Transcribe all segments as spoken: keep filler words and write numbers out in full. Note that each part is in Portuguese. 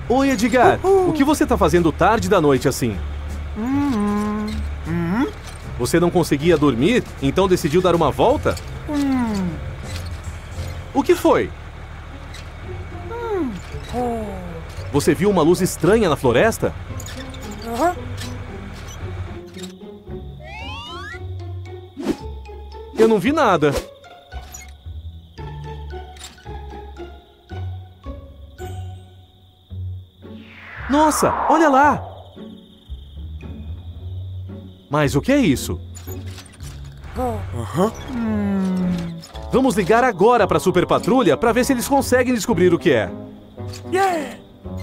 Oi, Edgar. Uhul. O que você tá fazendo tarde da noite assim? Uhum. Uhum. Você não conseguia dormir, então decidiu dar uma volta? Hum. O que foi? Hum. Oh. Você viu uma luz estranha na floresta? Uhum. Eu não vi nada. Nossa, olha lá! Mas o que é isso? Uhum. Hum. Vamos ligar agora para a Super Patrulha para ver se eles conseguem descobrir o que é. Yeah!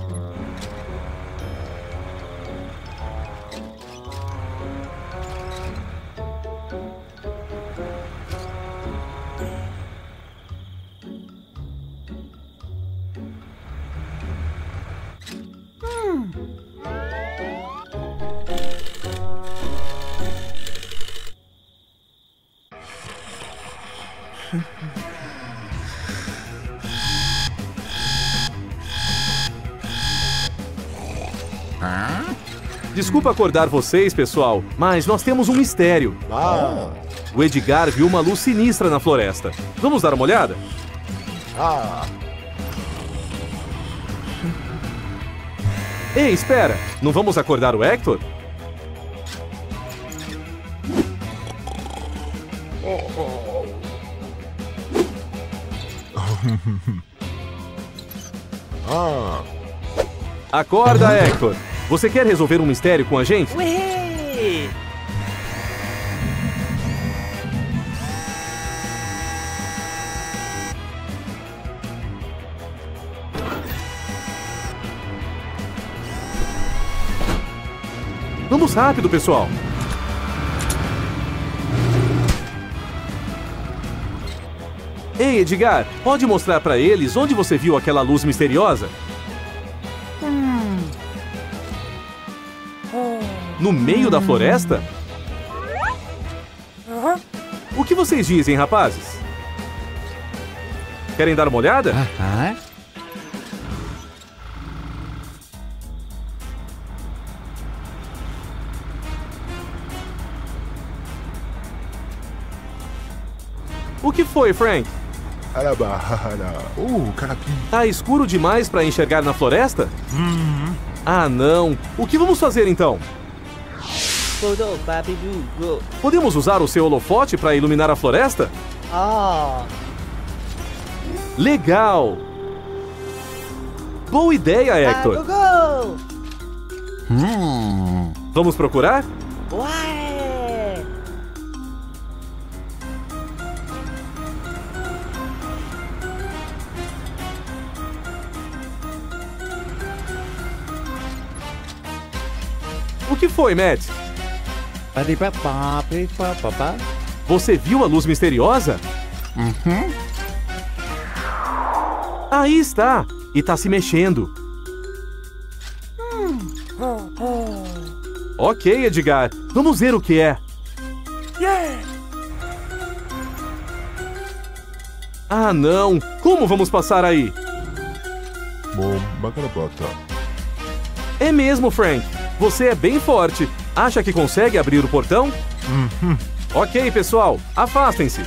Desculpa acordar vocês, pessoal, mas nós temos um mistério. Ah. O Edgar viu uma luz sinistra na floresta. Vamos dar uma olhada? Ah. Ei, espera! Não vamos acordar o Hector? Ah. Acorda, Hector! Você quer resolver um mistério com a gente? Ué! Vamos rápido, pessoal! Ei, Edgar, pode mostrar pra eles onde você viu aquela luz misteriosa? Hum. Oh. No meio da floresta? Uhum. O que vocês dizem, rapazes? Querem dar uma olhada? Aham. O que foi, Frank? Arabahara. Uh, carapim. Tá escuro demais pra enxergar na floresta? Uhum. Ah, não. O que vamos fazer então? Podemos usar o seu holofote para iluminar a floresta? Ah. Legal! Boa ideia, Hector! Go, go. Hum. Vamos procurar? Ué! O que foi, Matt? Paripapá, paripapá. Você viu a luz misteriosa? Uhum. Aí está! E tá se mexendo. Oh, oh. Ok, Edgar. Vamos ver o que é. Yeah! Ah, não! Como vamos passar aí? Bom, bacarabata. É mesmo, Frank. Você é bem forte. Acha que consegue abrir o portão? Uhum. Ok, pessoal. Afastem-se.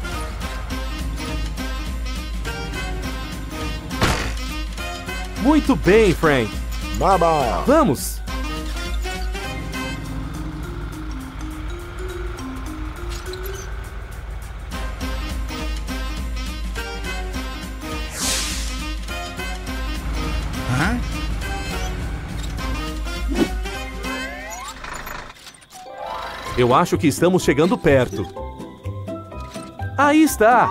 Muito bem, Frank. Mama. Vamos! Hã? Eu acho que estamos chegando perto. Aí está!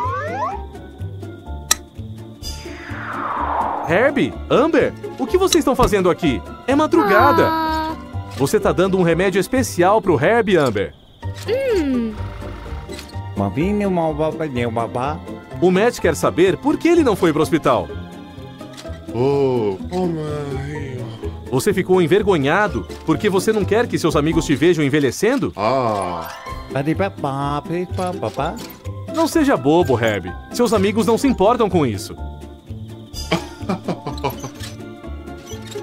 Herbie, Amber, o que vocês estão fazendo aqui? É madrugada. Ah. Você tá dando um remédio especial pro Herbie, Amber. Hum. Mavinho, malbaba, babá. O Matt quer saber por que ele não foi pro hospital. Oh, oh, mãe. Você ficou envergonhado porque você não quer que seus amigos te vejam envelhecendo? Ah. Paripapá, paripapá. Não seja bobo, Herbie. Seus amigos não se importam com isso.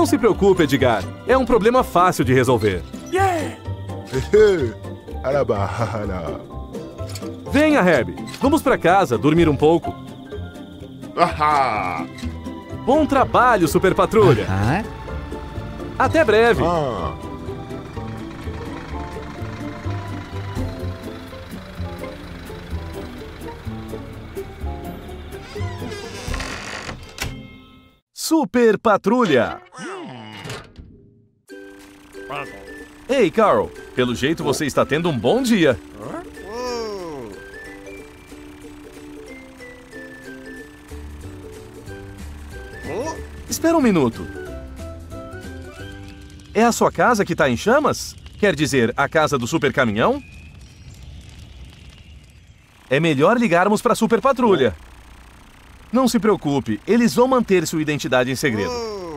Não se preocupe, Edgar. É um problema fácil de resolver. Yeah! Arabara. Venha, Herb. Vamos pra casa dormir um pouco. Ahá. Bom trabalho, Super Patrulha. Hã? Até breve. Ah. Super Patrulha. Ei, Carl. Pelo jeito você está tendo um bom dia. Espera um minuto. É a sua casa que está em chamas? Quer dizer, a casa do Super Caminhão? É melhor ligarmos para a Super Patrulha. Não se preocupe, eles vão manter sua identidade em segredo.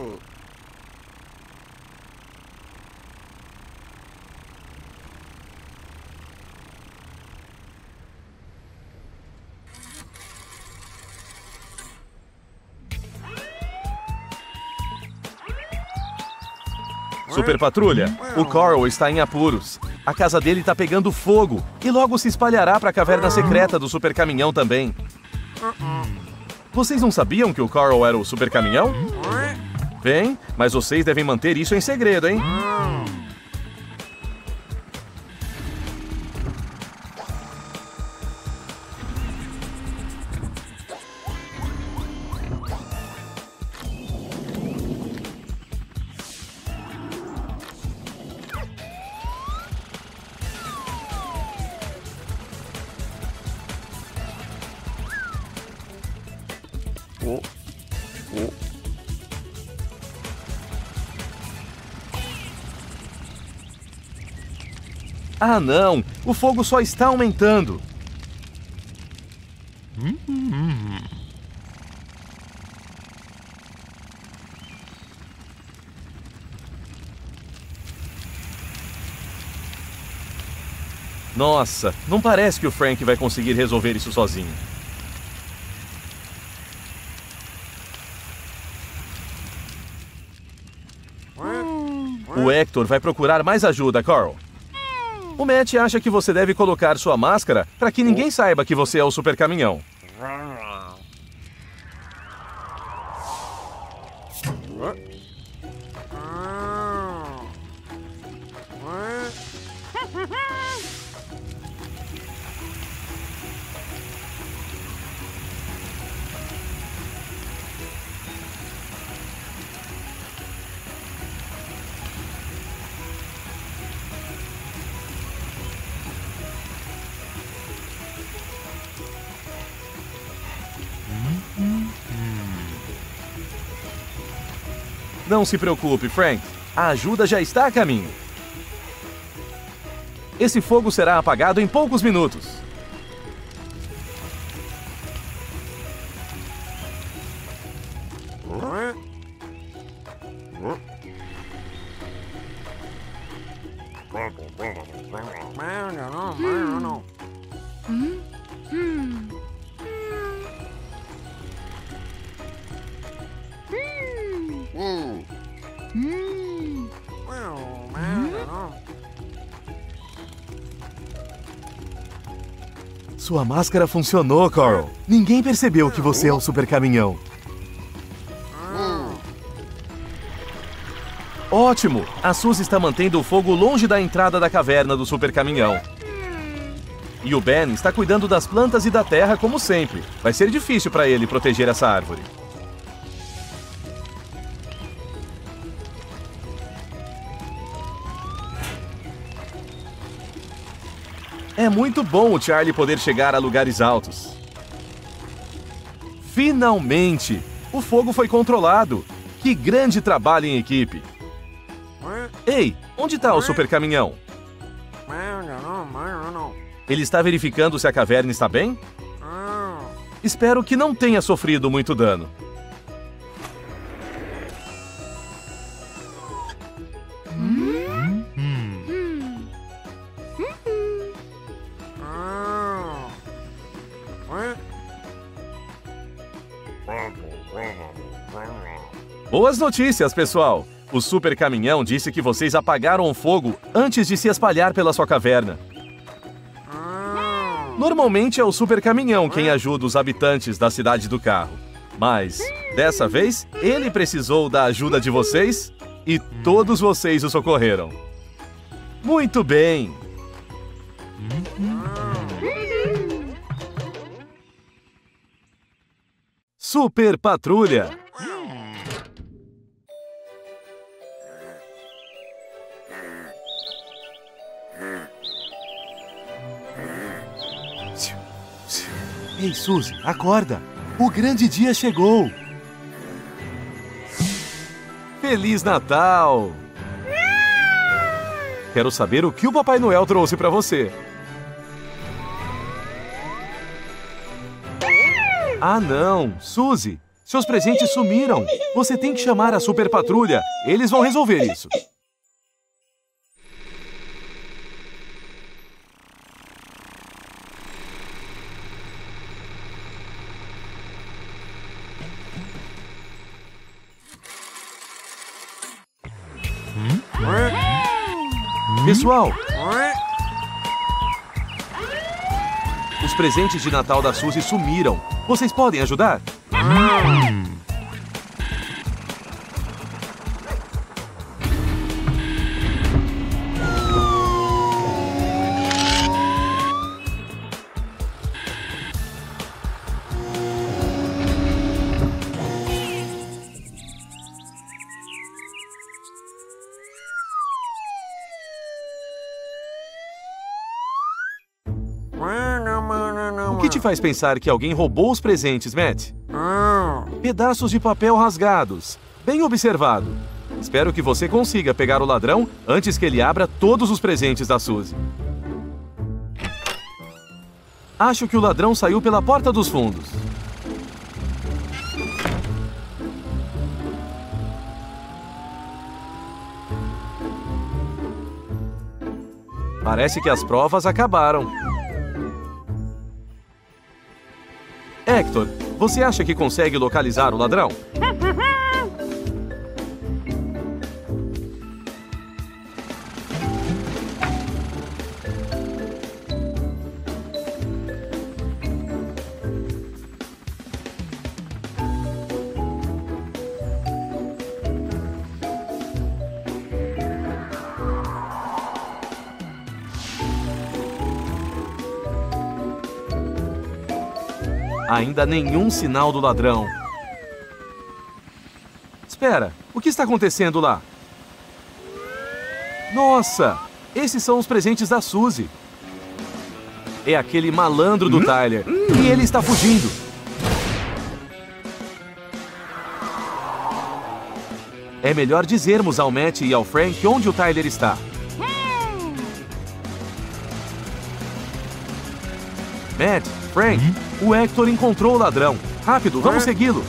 Super Patrulha, o Carl está em apuros. A casa dele está pegando fogo e logo se espalhará para a caverna secreta do Super Caminhão também. Vocês não sabiam que o Carl era o Super Caminhão? Bem, mas vocês devem manter isso em segredo, hein? Ah, não! O fogo só está aumentando. Nossa, não parece que o Frank vai conseguir resolver isso sozinho. O Hector vai procurar mais ajuda, Carl. O Matt acha que você deve colocar sua máscara para que ninguém saiba que você é o Super Caminhão. Não se preocupe, Frank. A ajuda já está a caminho. Esse fogo será apagado em poucos minutos. Sua máscara funcionou, Carl. Ninguém percebeu que você é o Super Caminhão. Ótimo! A Suzy está mantendo o fogo longe da entrada da caverna do Super Caminhão. E o Ben está cuidando das plantas e da terra como sempre. Vai ser difícil para ele proteger essa árvore. É muito bom o Charlie poder chegar a lugares altos. Finalmente! O fogo foi controlado. Que grande trabalho em equipe. Ei, onde está o Super Caminhão? Ele está verificando se a caverna está bem? Espero que não tenha sofrido muito dano. Boas notícias, pessoal! O super caminhão disse que vocês apagaram o fogo antes de se espalhar pela sua caverna. Normalmente é o super caminhão quem ajuda os habitantes da cidade do carro. Mas, dessa vez, ele precisou da ajuda de vocês e todos vocês o socorreram. Muito bem! Super Patrulha! Ei, Suzy, acorda! O grande dia chegou! Feliz Natal! Quero saber o que o Papai Noel trouxe para você. Ah, não! Suzy, seus presentes sumiram! Você tem que chamar a Super Patrulha. Eles vão resolver isso. Pessoal, os presentes de Natal da Suzy sumiram. Vocês podem ajudar? O que te faz pensar que alguém roubou os presentes, Matt? Pedaços de papel rasgados. Bem observado. Espero que você consiga pegar o ladrão antes que ele abra todos os presentes da Suzy. Acho que o ladrão saiu pela porta dos fundos. Parece que as provas acabaram. Hector, você acha que consegue localizar o ladrão? Ainda nenhum sinal do ladrão. Espera, o que está acontecendo lá? Nossa, esses são os presentes da Suzy. É aquele malandro do Tyler. E ele está fugindo. É melhor dizermos ao Matt e ao Frank onde o Tyler está. Matt, Frank, o Hector encontrou o ladrão. Rápido, vamos segui-lo.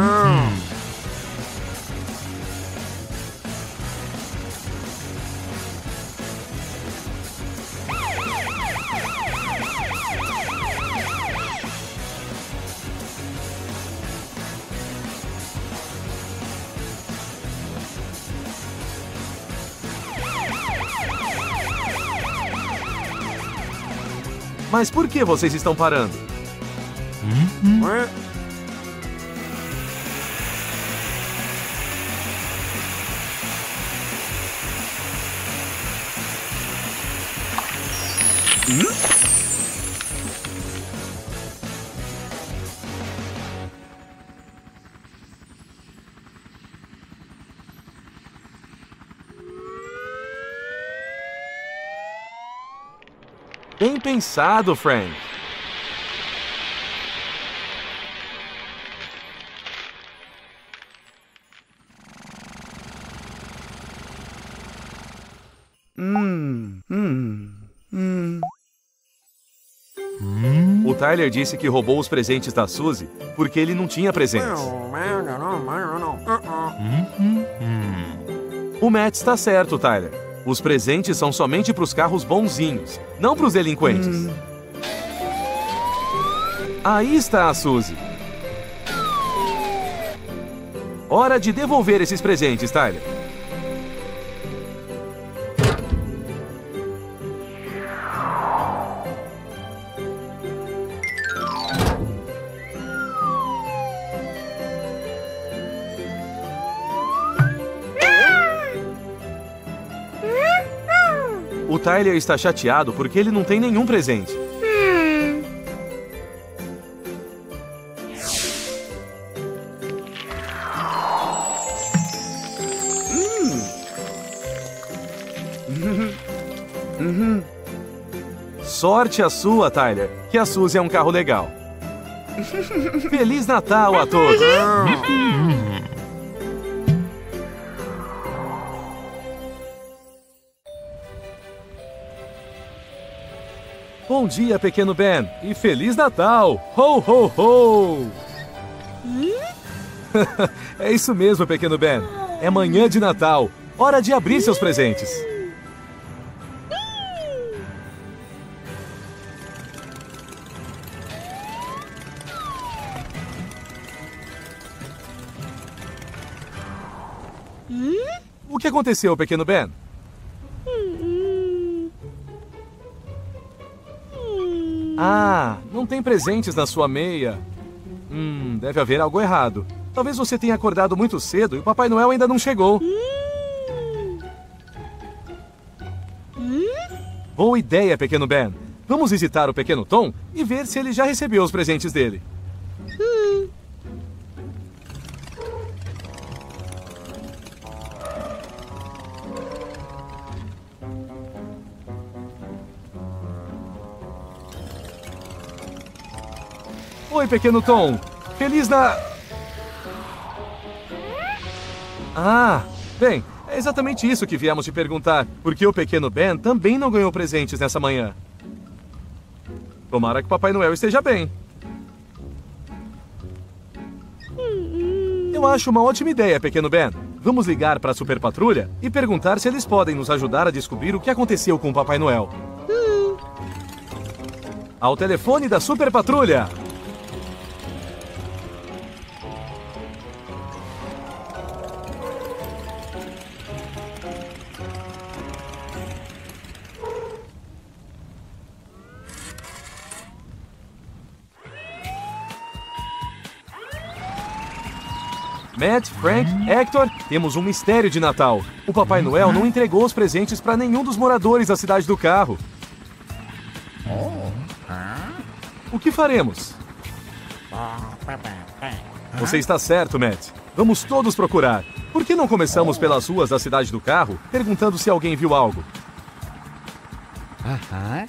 Mas por que vocês estão parando? Hum? Hum? Bem pensado, Frank. Hum, hum, hum. O Tyler disse que roubou os presentes da Suzy porque ele não tinha presentes. O Matt está certo, Tyler. Os presentes são somente para os carros bonzinhos, não para os delinquentes. Hum. Aí está a Suzy. Hora de devolver esses presentes, Tyler. O Tyler está chateado porque ele não tem nenhum presente. Sorte a sua, Tyler, que a Suzy é um carro legal. Feliz Natal a todos! Bom dia, pequeno Ben, e Feliz Natal! Ho, ho, ho! É isso mesmo, pequeno Ben. É manhã de Natal. Hora de abrir seus presentes. O que aconteceu, pequeno Ben? Ah, não tem presentes na sua meia. Hum, deve haver algo errado. Talvez você tenha acordado muito cedo e o Papai Noel ainda não chegou. Boa ideia, pequeno Ben. Vamos visitar o pequeno Tom e ver se ele já recebeu os presentes dele. Oi, pequeno Tom. Feliz na... Ah, bem, é exatamente isso que viemos te perguntar. Porque o pequeno Ben também não ganhou presentes nessa manhã. Tomara que o Papai Noel esteja bem. Eu acho uma ótima ideia, pequeno Ben. Vamos ligar para a Super Patrulha e perguntar se eles podem nos ajudar a descobrir o que aconteceu com o Papai Noel. Ao telefone da Super Patrulha. Matt, Frank, Hector, temos um mistério de Natal. O Papai Noel não entregou os presentes para nenhum dos moradores da cidade do carro. O que faremos? Você está certo, Matt. Vamos todos procurar. Por que não começamos pelas ruas da cidade do carro, perguntando se alguém viu algo? Aham.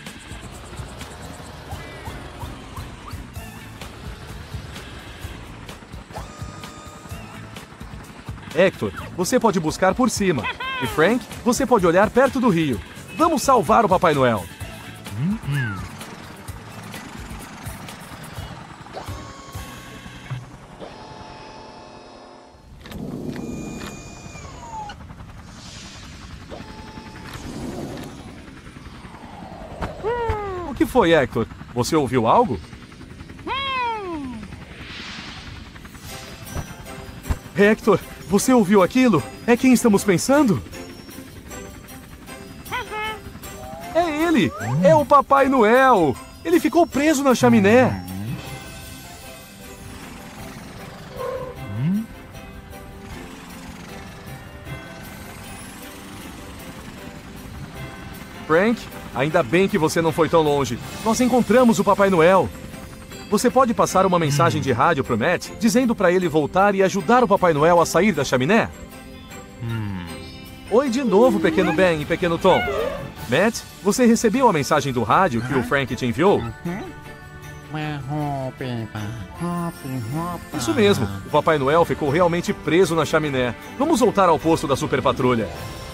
Hector, você pode buscar por cima. E Frank, você pode olhar perto do rio. Vamos salvar o Papai Noel. O que foi, Hector? Você ouviu algo? Hector, você ouviu aquilo? É quem estamos pensando? É ele! É o Papai Noel! Ele ficou preso na chaminé! Frank, ainda bem que você não foi tão longe. Nós encontramos o Papai Noel. Você pode passar uma mensagem de rádio pro Matt, dizendo para ele voltar e ajudar o Papai Noel a sair da chaminé? Hum. Oi de novo, pequeno Ben e pequeno Tom. Matt, você recebeu a mensagem do rádio que o Frank te enviou? Isso mesmo, o Papai Noel ficou realmente preso na chaminé. Vamos voltar ao posto da Super Patrulha.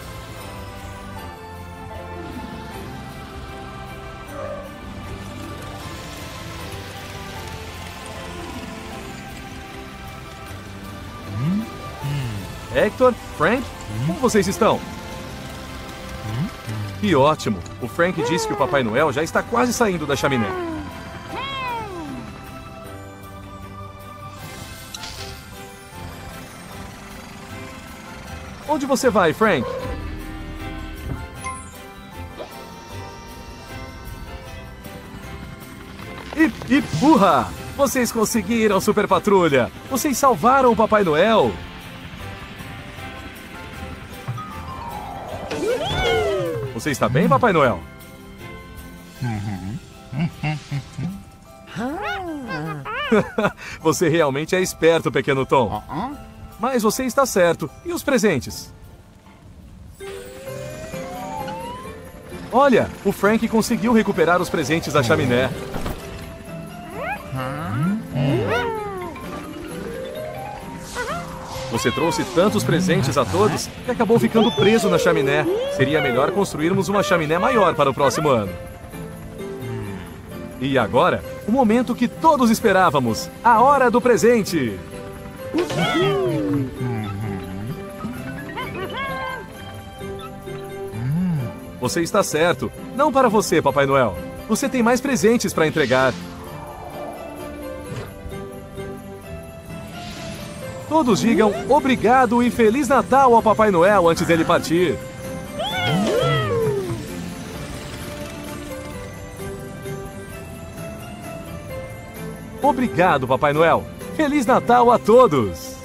Hector, Frank, como vocês estão? Que ótimo! O Frank disse que o Papai Noel já está quase saindo da chaminé. Onde você vai, Frank? Ip, ip, urra! Vocês conseguiram, Super Patrulha! Vocês salvaram o Papai Noel! Você está bem, Papai Noel? Você realmente é esperto, pequeno Tom. Uh-uh. Mas você está certo. E os presentes? Olha, o Frank conseguiu recuperar os presentes da chaminé. Você trouxe tantos presentes a todos que acabou ficando preso na chaminé. Seria melhor construirmos uma chaminé maior para o próximo ano. E agora, o momento que todos esperávamos, a hora do presente. Você está certo. Não para você, Papai Noel. Você tem mais presentes para entregar. Todos digam obrigado e Feliz Natal ao Papai Noel antes dele partir. Obrigado, Papai Noel. Feliz Natal a todos!